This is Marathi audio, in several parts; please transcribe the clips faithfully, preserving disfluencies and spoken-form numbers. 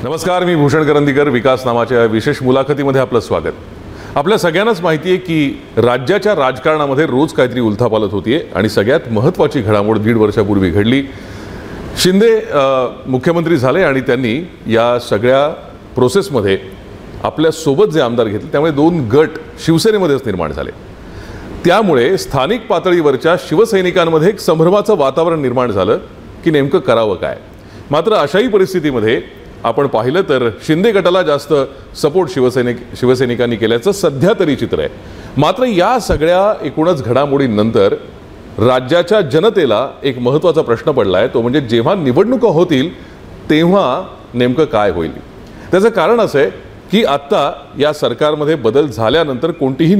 नमस्कार, मी भूषण करंदीकर. विकास नामाच्या विशेष मुलाखतीमध्ये आपलं स्वागत. आपल्या सगळ्यांनाच माहिती आहे की राज्याच्या राजकारणामध्ये रोज काहीतरी उलथापालथ होतीये आणि सगळ्यात महत्त्वाची घडामोड दीड वर्षापूर्वी घडली. शिंदे मुख्यमंत्री झाले आणि त्यांनी या सगळ्या प्रोसेसमध्ये आपल्या सोबत जे आमदार घेतले त्यामुळे दोन गट शिवसेनेमध्येच निर्माण झाले. त्यामुळे स्थानिक पातळीवरच्या शिवसैनिकांमध्ये एक संभ्रमाचं वातावरण निर्माण झालं की नेमकं करावं काय. मात्र अशाही परिस्थितीमध्ये आपण पाहिलं तर शिंदे गटाला जास्त सपोर्ट शिवसैनिक शिवसैनिकांनी केल्याचं सध्या तरी चित्र आहे. मात्र या सगळ्या एकूणच घडामोडींनंतर राज्याच्या जनतेला एक महत्त्वाचा प्रश्न पडला आहे, तो म्हणजे जेव्हा निवडणुका होतील तेव्हा नेमकं काय होईल. त्याचं कारण असं आहे की आत्ता या सरकारमध्ये बदल झाल्यानंतर कोणतीही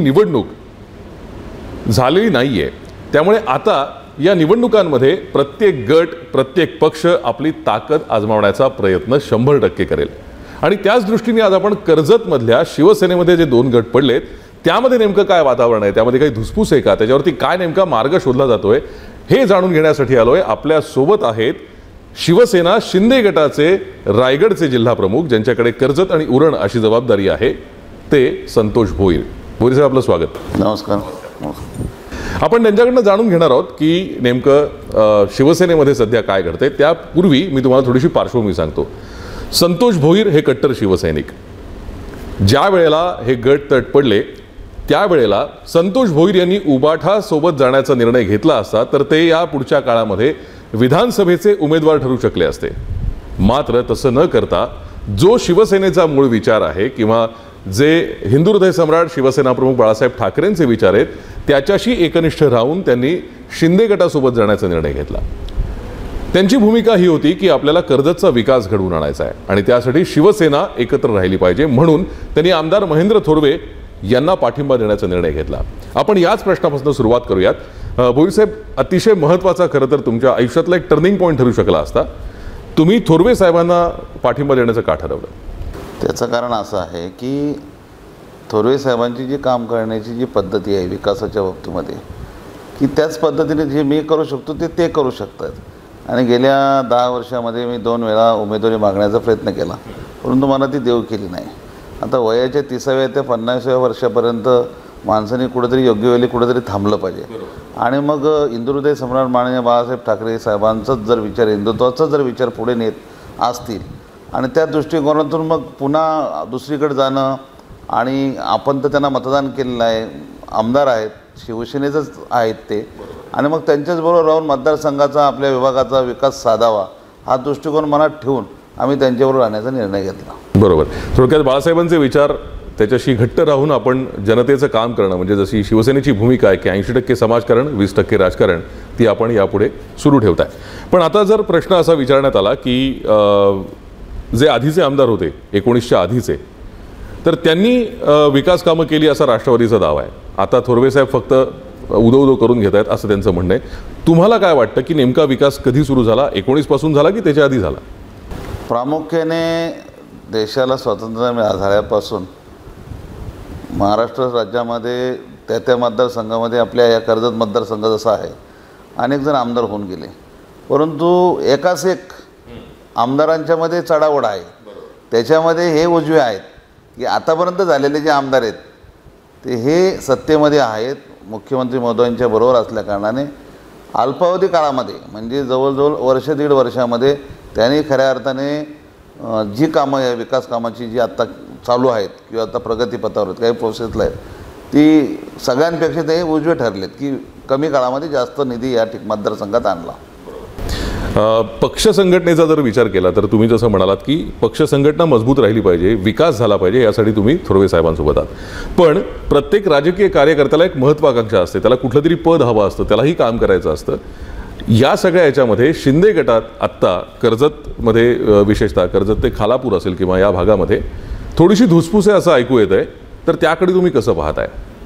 निवडणूक झालेली नाही आहे. त्यामुळे आता या निवडणुकांमध्ये प्रत्येक गट प्रत्येक पक्ष आपली ताकद आजमावण्याचा प्रयत्न शंभर टक्के करेल. आणि त्याच दृष्टीने आज आपण कर्जतमधल्या शिवसेनेमध्ये जे दोन गट पडलेत त्यामध्ये नेमकं काय वातावरण आहे, त्यामध्ये काही धुसफूस आहे का, त्याच्यावरती काय नेमका मार्ग शोधला जातोय हे जाणून घेण्यासाठी आलोय. आपल्या सोबत आहेत शिवसेना शिंदे गटाचे रायगडचे जिल्हा प्रमुख, ज्यांच्याकडे कर्जत आणि उरण अशी जबाबदारी आहे, ते संतोष भोईर. भोईर साहेब, आपलं स्वागत. नमस्कार. आपण त्यांच्याकडनं जाणून घेणार आहोत की नेमकं शिवसेनेमध्ये सध्या काय घडतंय. त्यापूर्वी मी तुम्हाला थोडीशी पार्श्वभूमी सांगतो. संतोष भोईर हे कट्टर शिवसैनिक. ज्या वेळेला हे गट तट पडले त्यावेळेला संतोष भोईर यांनी उबाठा सोबत जाण्याचा निर्णय घेतला असता तर ते या पुढच्या काळामध्ये विधानसभेचे उमेदवार ठरू शकले असते. मात्र तसं न करता जो शिवसेनेचा मूळ विचार आहे किंवा जे हिंदू हृदय सम्राट शिवसेना प्रमुख बाळासाहेब ठाकरेंचे विचार आहेत त्याच्याशी एकनिष्ठ राहून त्यांनी शिंदे गटासोबत जाण्याचा निर्णय घेतला. त्यांची भूमिका ही होती की आपल्याला कर्जतचा विकास घडवून आणायचा आहे आणि त्यासाठी शिवसेना एकत्र राहिली पाहिजे. म्हणून त्यांनी आमदार महेंद्र थोरवे यांना पाठिंबा देण्याचा निर्णय घेतला. आपण याच प्रश्नापासून सुरुवात करूयात. भोईर साहेब, अतिशय महत्त्वाचा खरं तर तुमच्या आयुष्यातला एक टर्निंग पॉईंट ठरू शकला असता. तुम्ही थोरवे साहेबांना पाठिंबा देण्याचं का ठरवलं? त्याचं कारण असं आहे की थोरवे साहेबांची जी काम करण्याची जी पद्धती आहे विकासाच्या बाबतीमध्ये, की त्याच पद्धतीने जे मी करू शकतो ते ते करू शकतात. आणि गेल्या दहा वर्षामध्ये मी दोन वेळा उमेदवारी मागण्याचा प्रयत्न केला, परंतु मला ती देऊ केली नाही. आता वयाच्या तिसाव्या ते पन्नासाव्या वर्षापर्यंत माणसाने कुठेतरी योग्य वेळी कुठेतरी थांबलं पाहिजे. आणि मग हिंदू हृदय सम्राट माननीय बाळासाहेब ठाकरे साहेबांचाच जर विचार, हिंदुत्वाचा जर विचार पुढे नेत असतील आणि त्या दृष्टिकोनातून मग पुन्हा दुसरीकडे जाणं, आणि आपण तर त्यांना मतदान केलेलं आहे, आमदार आहेत, शिवसेनेचंच आहेत ते, आणि मग त्यांच्याचबरोबर राहून मतदारसंघाचा आपल्या विभागाचा विकास साधावा हा दृष्टिकोन मनात ठेवून आम्ही त्यांच्याबरोबर राहण्याचा निर्णय घेतला. बरोबर. थोडक्यात बाळासाहेबांचे विचार त्याच्याशी घट्ट राहून आपण जनतेचं काम करणं, म्हणजे जशी शिवसेनेची भूमिका आहे की ऐंशी टक्के समाजकारण वीस टक्के राजकारण, ती आपण यापुढे सुरू ठेवताय. पण आता जर प्रश्न असा विचारण्यात आला की जे आधीचे आमदार होते एकोणीसच्या आधीचे, तर त्यांनी विकास कामं केली असा राष्ट्रवादीचा दावा आहे. आता थोरवे साहेब फक्त उदो उदो करून घेत आहेत असं त्यांचं म्हणणं आहे. तुम्हाला काय वाटतं की नेमका विकास कधी सुरू झाला? एकोणीस पासून झाला की त्याच्या आधी झाला? प्रामुख्याने देशाला स्वातंत्र्य झाल्यापासून महाराष्ट्र राज्यामध्ये त्या त्या मतदारसंघामध्ये आपल्या या कर्जत मतदारसंघ जसा आहे अनेक जण आमदार होऊन गेले, परंतु एकाच एक आमदारांच्यामध्ये चढाओढ आहे. त्याच्यामध्ये हे उजवे आहेत की आतापर्यंत झालेले जे आमदार आहेत ते हे सत्तेमध्ये आहेत, मुख्यमंत्री महोदयांच्या बरोबर असल्या कारणाने अल्पावधी काळामध्ये म्हणजे जवळजवळ वर्ष दीड वर्षामध्ये त्यांनी खऱ्या अर्थाने जी कामं या विकास कामाची जी आत्ता चालू आहेत किंवा आता प्रगतीपथावर आहेत, काही प्रोसेसला आहेत, ती सगळ्यांपेक्षा ते उजवे ठरलेत की कमी काळामध्ये जास्त निधी या ठिक मतदारसंघात आणला. पक्ष संघटनेचा जर विचार केला तर तुम्ही जसं म्हणालात की पक्ष संघटना मजबूत राहिली पाहिजे, विकास झाला पाहिजे, यासाठी तुम्ही थोरवे साहेबांसोबत आहात. पण प्रत्येक राजकीय कार्यकर्त्याला एक महत्त्वाकांक्षा असते, त्याला कुठलं तरी पद हवं असतं, त्यालाही काम करायचं असतं. या सगळ्या याच्यामध्ये शिंदे गटात आत्ता कर्जतमध्ये, विशेषतः कर्जत ते खालापूर असेल किंवा या भागामध्ये थोडीशी धुसफूस आहे असं ऐकू येत आहे, तर त्याकडे तुम्ही कसं पाहताय?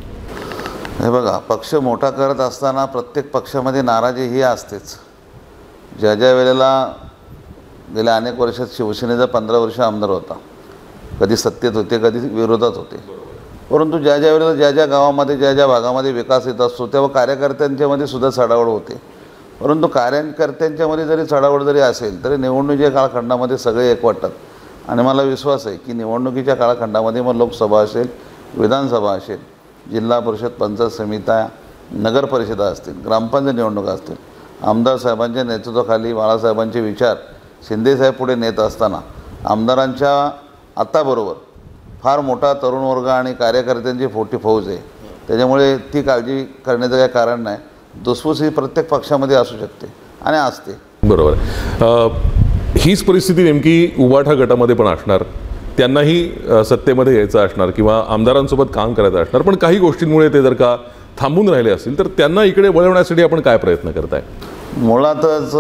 हे बघा, पक्ष मोठा करत असताना प्रत्येक पक्षामध्ये नाराजी ही असतेच. ज्या ज्या वेळेला गेल्या अनेक वर्षात शिवसेनेचा पंधरा वर्ष आमदार होता, कधी सत्तेत होते कधी विरोधात होते, परंतु ज्या ज्या वेळेला ज्या ज्या गावामध्ये ज्या ज्या भागामध्ये विकास येत असतो तेव्हा कार्यकर्त्यांच्यामध्ये सुद्धा चढाओढ होते. परंतु कार्यकर्त्यांच्यामध्ये जरी चढाओढ जरी असेल तरी निवडणुकीच्या कालखंडामध्ये सगळे एक वाटतात. आणि मला विश्वास आहे की निवडणुकीच्या काळखंडामध्ये मग लोकसभा असेल, विधानसभा असेल, जिल्हा परिषद, पंचायत समित्या, नगर परिषदा असतील, ग्रामपंचायत निवडणुका असतील, आमदार साहेबांच्या नेतृत्वाखाली बाळासाहेबांचे विचार शिंदेसाहेब पुढे नेत असताना आमदारांच्या आत्ताबरोबर फार मोठा तरुण वर्ग आणि कार्यकर्त्यांची मोठी फौज आहे. त्याच्यामुळे ती काळजी करण्याचं काही कारण नाही. धुसफूस ही प्रत्येक पक्षामध्ये असू शकते आणि असते. बरोबर. अ, हीच परिस्थिती नेमकी उबाठा गटामध्ये पण असणार. त्यांनाही अ, सत्तेमध्ये यायचं असणार किंवा आमदारांसोबत काम करायचं असणार, पण काही गोष्टींमुळे ते जर का थांबून राहिले असतील तर त्यांना इकडे वळवण्यासाठी आपण काय प्रयत्न करताय? मुळातच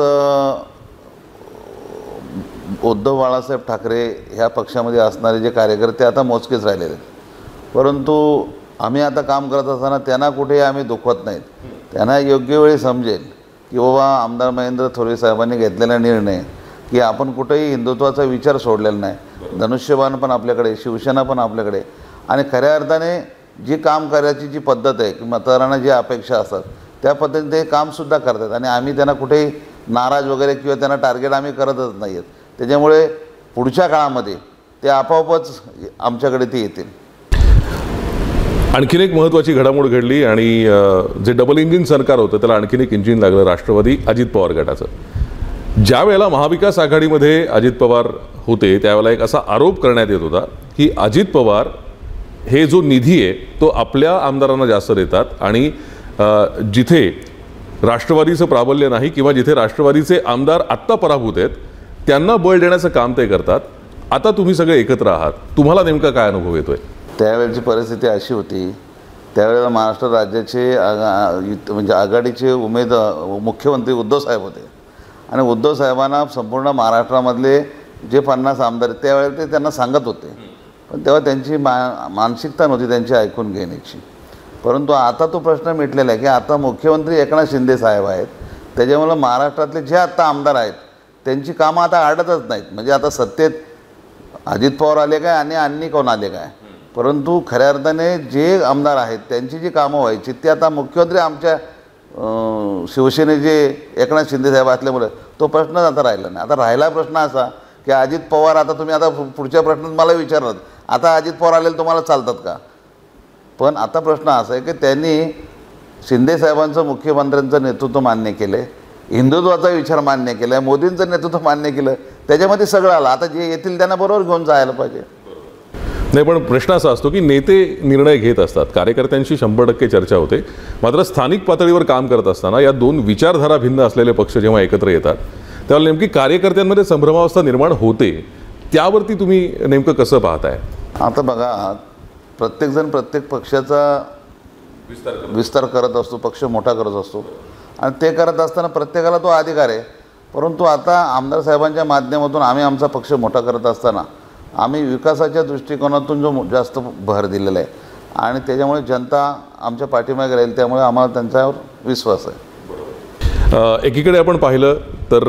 उद्धव बाळासाहेब ठाकरे ह्या पक्षामध्ये असणारे जे कार्यकर्ते आता मोजकेच राहिलेले आहेत. परंतु आम्ही आता काम करत असताना त्यांना कुठेही आम्ही दुखवत नाहीत. त्यांना योग्य वेळी समजेल की बाबा आमदार महेंद्र थोरवे साहेबांनी घेतलेला निर्णय की आपण कुठेही हिंदुत्वाचा विचार सोडलेला नाही. धनुष्यबाण पण आपल्याकडे, शिवसेना पण आपल्याकडे, आणि खऱ्या अर्थाने जी काम करायची जी पद्धत आहे की मतदारांना जी अपेक्षा असतात त्या पद्धतीने ते कामसुद्धा करतात. आणि आम्ही त्यांना कुठेही नाराज वगैरे किंवा त्यांना टार्गेट आम्ही करतच नाही आहेत. त्याच्यामुळे पुढच्या काळामध्ये ते आपोआपच आमच्याकडे ते येतील. आणखीन एक महत्त्वाची घडामोड घडली आणि जे डबल इंजिन सरकार होतं त्याला आणखीन एक इंजिन लागलं, राष्ट्रवादी अजित पवार गटाचं. ज्या वेळेला महाविकास आघाडीमध्ये अजित पवार होते त्यावेळेला एक असा आरोप करण्यात येत होता की अजित पवार हे जो निधी आहे तो आपल्या आमदारांना जास्त देतात आणि जिथे राष्ट्रवादीचं प्राबल्य नाही किंवा जिथे राष्ट्रवादीचे आमदार आत्ता पराभूत आहेत त्यांना बळ देण्याचं काम ते करतात. आता तुम्ही सगळे एकत्र आहात, तुम्हाला नेमका काय अनुभव येतोय? त्यावेळेची परिस्थिती अशी होती, त्यावेळेला महाराष्ट्र राज्याचे आगा म्हणजे आघाडीचे उमेद मुख्यमंत्री उद्धव साहेब होते आणि उद्धव साहेबांना संपूर्ण महाराष्ट्रामधले जे पन्नास आमदार आहेत त्यावेळेला ते त्यांना सांगत होते. पण तेव्हा त्यांची मा मानसिकता नव्हती त्यांची ऐकून घेण्याची. परंतु आता तो प्रश्न मिटलेला आहे की आता मुख्यमंत्री एकनाथ शिंदे साहेब आहेत. त्याच्यामुळं महाराष्ट्रातले जे आत्ता आमदार आहेत त्यांची कामं आता अडतच नाहीत. म्हणजे आता सत्तेत अजित पवार आले काय आणि अन्नी कोण आले काय, परंतु खऱ्या अर्थाने जे आमदार आहेत त्यांची जी कामं व्हायची ते आता मुख्यमंत्री आमच्या शिवसेनेचे एकनाथ शिंदे साहेब असल्यामुळे तो प्रश्नच आता राहिला नाही. आता राहिला प्रश्न असा की अजित पवार, आता तुम्ही आता पुढच्या प्रश्नात मला विचारलात आता अजित पवार आलेले तुम्हाला चालतात का. पण आता प्रश्न असा आहे की त्यांनी शिंदे साहेबांचं मुख्यमंत्र्यांचं नेतृत्व मान्य केलं आहे, हिंदुत्वाचा विचार मान्य केला आहे, मोदींचं नेतृत्व मान्य केलं, त्याच्यामध्ये सगळं आलं. आता जे येतील त्यांना बरोबर घेऊन जायला पाहिजे. नाही, पण प्रश्न असा असतो की नेते निर्णय घेत असतात, कार्यकर्त्यांशी शंभर टक्के चर्चा होते, मात्र स्थानिक पातळीवर काम करत असताना या दोन विचारधारा भिन्न असलेले पक्ष जेव्हा एकत्र येतात तेव्हा नेमकी कार्यकर्त्यांमध्ये संभ्रमावस्था निर्माण होते. त्यावरती तुम्ही नेमकं कसं पाहताय? आता बघा, प्रत्येकजण प्रत्येक पक्षाचा विस्तार करत असतो, पक्ष मोठा करत असतो आणि ते करत असताना प्रत्येकाला तो अधिकार आहे. परंतु आता आमदार साहेबांच्या माध्यमातून आम्ही आमचा पक्ष मोठा करत असताना आम्ही विकासाच्या दृष्टिकोनातून जो जास्त भर दिलेला आहे आणि त्याच्यामुळे जनता आमच्या पाठीमागे राहील, त्यामुळे आम्हाला त्यांच्यावर विश्वास आहे. एकीकडे आपण पाहिलं तर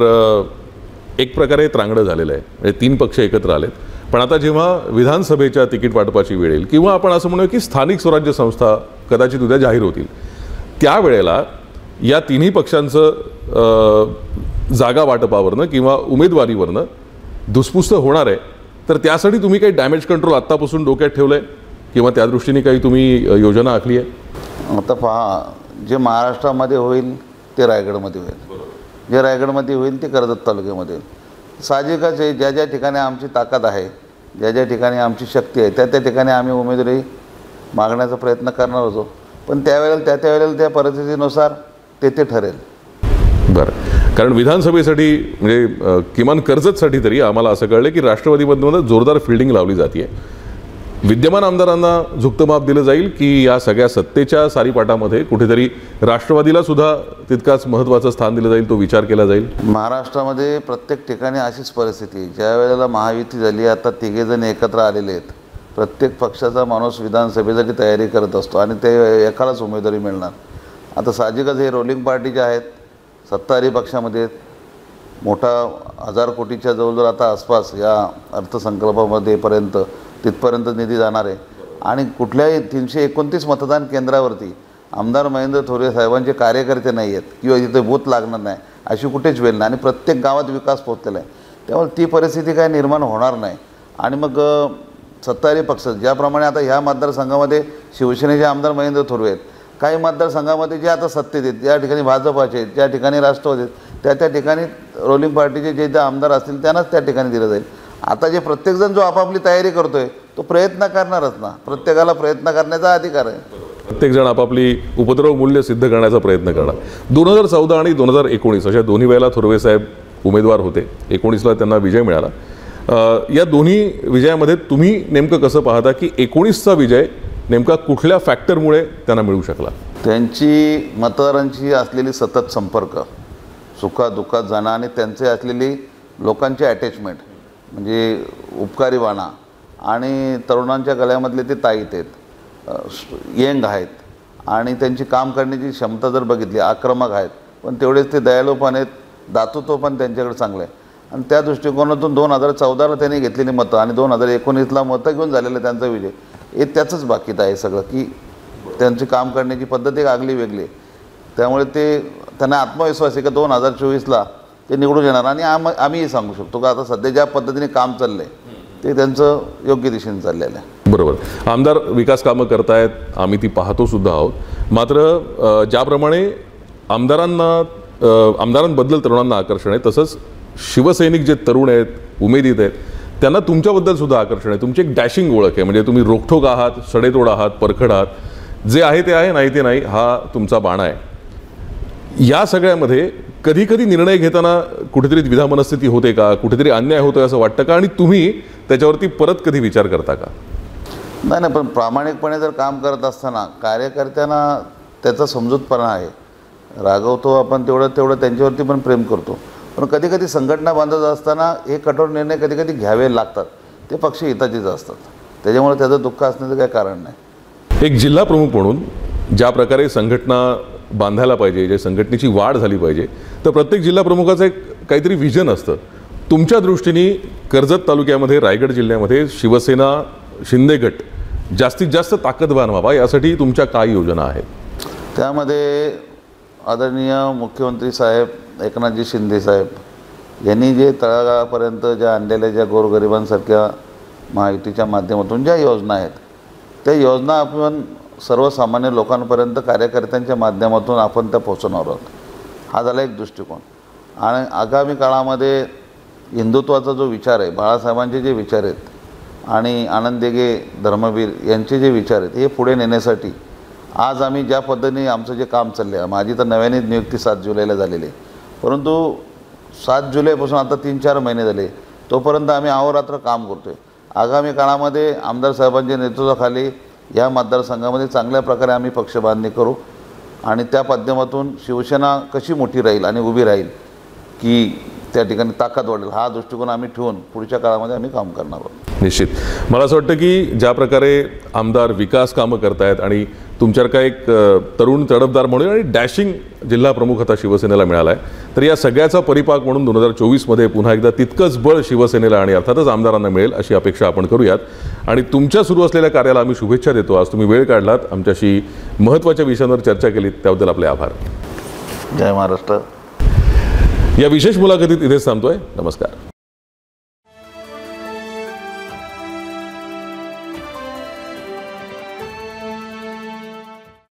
एक प्रकारे त्रांगडं झालेलं आहे, म्हणजे तीन पक्ष एकत्र आलेत. पण आता जेव्हा विधानसभेच्या तिकीट वाटपाची वेळ येईल किंवा आपण असं म्हणूया की स्थानिक स्वराज्य संस्था कदाचित उद्या जाहीर होतील, त्यावेळेला या तिन्ही पक्षांचं जागा वाटपावरनं किंवा उमेदवारीवरनं धुसफूस होणार आहे. तर त्यासाठी तुम्ही काही डॅमेज कंट्रोल आत्तापासून डोक्यात ठेवलं आहे किंवा त्या दृष्टीने काही तुम्ही योजना आखली आहे? आता पहा, जे महाराष्ट्रामध्ये होईल ते रायगडमध्ये होईल, जे रायगडमध्ये होईल ते कर्जत तालुक्यामध्ये होईल. साहजिकच आहे, ज्या ज्या ठिकाणी आमची ताकद आहे, ज्या ज्या ठिकाणी आमची शक्ती आहे त्या त्या ठिकाणी आम्ही उमेदवारी मागण्याचा प्रयत्न करणार होतो. पण त्यावेळेला त्या त्यावेळेला त्या परिस्थितीनुसार ते ते ठरेल. बरं, कारण विधानसभेसाठी म्हणजे किमान कर्जतसाठी तरी आम्हाला असं कळलं की राष्ट्रवादीमधून जोरदार फिल्डिंग लावली जाते. विद्यमान आमदारांना झुकतं माप दिलं जाईल की या सगळ्या सत्तेच्या सारीपाटामध्ये कुठेतरी राष्ट्रवादीला सुद्धा तितकाच महत्त्वाचं स्थान दिलं जाईल, तो विचार केला जाईल? महाराष्ट्रामध्ये प्रत्येक ठिकाणी अशीच परिस्थिती. ज्या वेळेला महायुती झाली, आता तिघेजण एकत्र आलेले आहेत, प्रत्येक पक्षाचा माणूस विधानसभेसाठी तयारी करत असतो आणि ते एकालाच उमेदवारी मिळणार. आता साहजिकच हे रोलिंग पार्टी जे आहेत सत्ताधारी पक्षामध्ये मोठा हजार कोटीच्या जवळजवळ आता आसपास या अर्थसंकल्पामध्ये पर्यंत तिथपर्यंत निधी जाणार आहे आणि कुठल्याही तीनशे एकोणतीस मतदान केंद्रावरती आमदार महेंद्र थोरवे साहेबांचे कार्यकर्ते नाही आहेत किंवा तिथे बूथ लागणार नाही अशी कुठेच वेळ नाही आणि प्रत्येक गावात विकास पोहोचलेला आहे. त्यामुळे ती परिस्थिती काय निर्माण होणार नाही आणि मग अ, सत्ताधारी पक्ष ज्याप्रमाणे आता ह्या मतदारसंघामध्ये शिवसेनेचे आमदार महेंद्र थोरवे आहेत, काही मतदारसंघामध्ये जे आता सत्तेत आहेत, ज्या ठिकाणी भाजपाचे आहेत, ज्या ठिकाणी राष्ट्रवादी आहेत, त्या त्या ठिकाणी रोलिंग पार्टीचे जे जे आमदार असतील त्यांनाच त्या ठिकाणी दिलं जाईल. आता जे प्रत्येकजण जो आपापली तयारी करतोय तो प्रयत्न करणारच ना, प्रत्येकाला प्रयत्न करण्याचा अधिकार आहे. प्रत्येकजण आपापली उपद्रव मूल्य सिद्ध करण्याचा प्रयत्न करणार. दोन हजार चौदा आणि दोन हजार एकोणीस अशा दोन्ही वेळेला थोरवे साहेब उमेदवार होते. एकोणीसला त्यांना विजय मिळाला. अ, या दोन्ही विजयामध्ये तुम्ही नेमकं कसं पाहता की एकोणीसचा विजय नेमका कुठल्या फॅक्टरमुळे त्यांना मिळू शकला? त्यांची मतदारांची असलेली सतत संपर्क, सुखादुःखात जाणं आणि त्यांचे असलेली लोकांची अटॅचमेंट, म्हणजे उपकारी वाणा आणि तरुणांच्या गळ्यामधले ते ताईत आहेत, यंग आहेत आणि त्यांची काम करण्याची क्षमता जर बघितली आक्रमक आहेत, पण तेवढेच ते दयाळू पण आहेत, दातृत्व पण त्यांच्याकडे चांगलं आहे. आणि त्या दृष्टिकोनातून दोन हजार चौदाला त्यांनी घेतलेली मतं आणि दोन हजार एकोणीसला मतं घेऊन झालेलं त्यांचा विजय हे त्याचंच बाकीत आहे सगळं, की त्यांची काम करण्याची पद्धत एक आगली वेगळी आहे. त्यामुळे ते त्यांना आत्मविश्वास आहे की दोन हजार चोवीसला ते निवडून येणार. आणि आम आम्हीही सांगू शकतो की आता सध्या ज्या पद्धतीने काम चाललं आहे ते त्यांचं योग्य दिशेने चाललेलं आहे. बरोबर. आमदार विकास कामं करतायत, आम्ही ती पाहतो सुद्धा आहोत. मात्र अ, ज्याप्रमाणे आमदारांना अ, आमदारांबद्दल तरुणांना आकर्षण आहे, तसंच शिवसैनिक जे तरुण आहेत, उमेदीत आहेत, त्यांना तुमच्याबद्दल सुद्धा आकर्षण आहे. तुमची एक डॅशिंग ओळख आहे, म्हणजे तुम्ही रोखठोक आहात, सडेतोड आहात, परखड आहात. जे आहे ते आहे, नाही ते नाही, हा तुमचा बाणा आहे. या सगळ्यामध्ये कधी कधी निर्णय घेताना कुठेतरी द्विधा मनस्थिती होते का? कुठेतरी अन्याय होतोय असं वाटतं का? आणि तुम्ही त्याच्यावरती परत कधी विचार करता का? नाही नाही, पण प्रामाणिकपणे जर काम करत असताना कार्यकर्त्यांना त्याचा समजूतपणा आहे. रागवतो आपण तेवढं तेवढं त्यांच्यावरती पण प्रेम करतो. पण कधी कधी संघटना बांधत असताना हे कठोर निर्णय कधी कधी घ्यावे लागतात. ते पक्ष हिताचेच असतात. त्याच्यामुळे त्याचं दुःख असण्याचं काही कारण नाही. एक जिल्हा प्रमुख म्हणून ज्या प्रकारे संघटना बांधायला पाहिजे, जे संघटनेची वाढ झाली पाहिजे, तर प्रत्येक जिल्हा प्रमुखाचं एक काहीतरी विजन असतं. तुमच्या दृष्टीने कर्जत तालुक्यामध्ये, रायगड जिल्ह्यामध्ये शिवसेना शिंदे गट जास्तीत जास्त ताकदवान व्हावा यासाठी तुमच्या काय योजना आहेत? त्यामध्ये आदरणीय मुख्यमंत्री साहेब एकनाथजी शिंदे साहेब यांनी जे तळागाळापर्यंत ज्या आणलेल्या ज्या गोरगरिबांसारख्या माहितीच्या माध्यमातून ज्या योजना आहेत त्या योजना आपण सर्वसामान्य लोकांपर्यंत कार्यकर्त्यांच्या माध्यमातून आपण त्या पोहोचवणार आहोत. हा झाला एक दृष्टिकोन. आणि आगामी काळामध्ये हिंदुत्वाचा जो विचार आहे, बाळासाहेबांचे जे विचार आहेत आणि आनंद दिघे धर्मवीर यांचे जे विचार आहेत हे पुढे नेण्यासाठी आज आम्ही ज्या पद्धतीने आमचं जे काम चाललं आहे, माझी तर नव्याने नियुक्ती सात जुलैला झालेली आहे, परंतु सात जुलैपासून आता तीन चार महिने झाले तोपर्यंत आम्ही अहोरात्र काम करतो आहे. आगामी काळामध्ये आमदार साहेबांच्या नेतृत्वाखाली या मतदारसंघामध्ये चांगल्या प्रकारे आम्ही पक्षबांधणी करू आणि त्या माध्यमातून शिवसेना कशी मोठी राहील आणि उभी राहील की त्या ठिकाणी ताकद वाढेल हा दृष्टिकोन आम्ही ठेवून पुढच्या काळामध्ये आम्ही काम करणार आहोत. निश्चित. मला असं वाटतं की ज्या प्रकारे आमदार विकास कामं करतायत आणि तुमच्यासारखा एक अ, तरुण तडफदार म्हणून आणि डॅशिंग जिल्हा प्रमुख आता शिवसेनेला मिळाला आहे, तर या सगळ्याचा परिपाक म्हणून दोन हजार चोवीसमध्ये पुन्हा एकदा तितकंच बळ शिवसेनेला आणि अर्थातच आमदारांना मिळेल अशी अपेक्षा आपण करूयात. आणि तुमच्या सुरू असलेल्या कार्याला आम्ही शुभेच्छा देतो. आज तुम्ही वेळ काढलात, आमच्याशी महत्त्वाच्या विषयांवर चर्चा केलीत, त्याबद्दल आपले आभार. जय महाराष्ट्र. या विशेष मुलाखतीत इथेच थांबतोय. नमस्कार.